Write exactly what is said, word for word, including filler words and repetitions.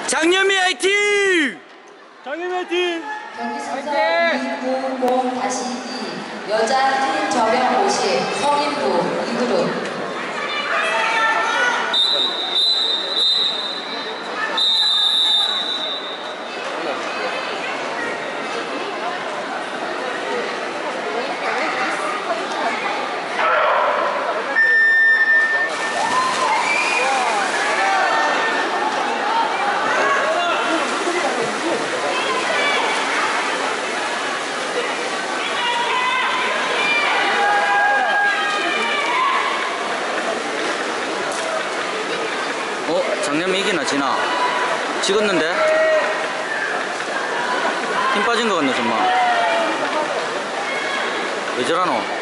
장현미 화이팅! 장현미 화이팅! 경기 순서 이구공 이 여자 팀 저병 오십 성인부 이 그룹 어? 장현미 이기나 지나? 찍었는데? 힘 빠진 것 같네 정말. 왜 저러노?